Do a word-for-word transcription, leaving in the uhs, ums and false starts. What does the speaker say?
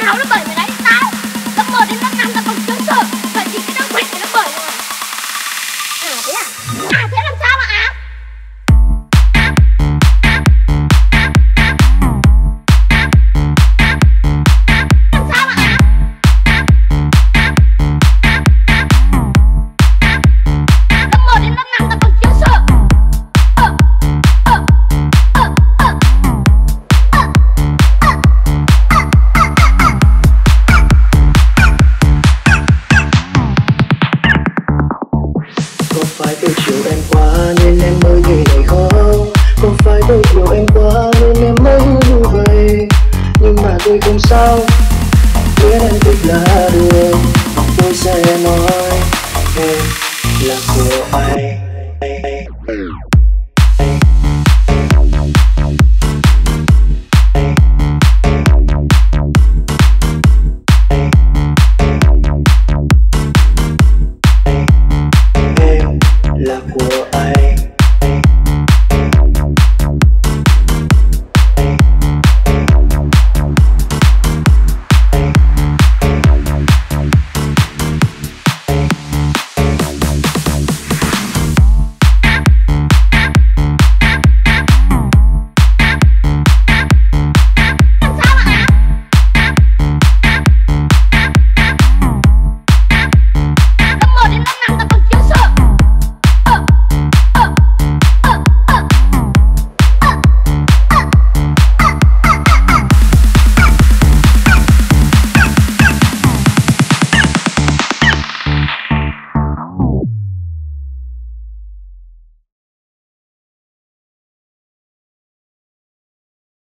Tao nó bởi mày đấy, tao lớp một đến lớp năm tao còn chưa sợ. Vậy thì cái đứa mẹ nó bởi rồi. À thế à? À thế làm sao mà à? Tôi chiều em quá nên em mới nghĩ này không? Có phải tôi chiều em quá nên em mới như vậy? Nhưng mà tôi không sao, biết em thích là được. Tôi sẽ nói em là của ai. Là của ai?